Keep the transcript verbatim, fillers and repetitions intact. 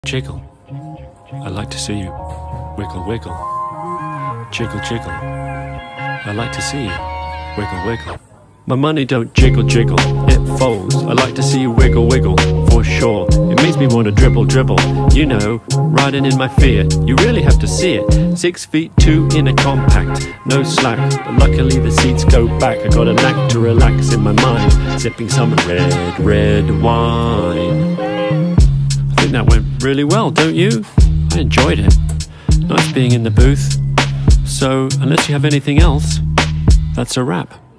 Jiggle. I like to see you. Wiggle, wiggle. Jiggle, jiggle. I like to see you. Wiggle, wiggle. My money don't jiggle, jiggle. It folds. I like to see you wiggle, wiggle. For sure. It makes me want to dribble, dribble. You know, riding in my fear. You really have to see it. Six feet two in a compact. No slack. But luckily the seats go back. I got a knack to relax in my mind. Sipping some red, red wine. I think that went really well, don't you? I enjoyed it. Nice being in the booth. So, unless you have anything else, that's a wrap.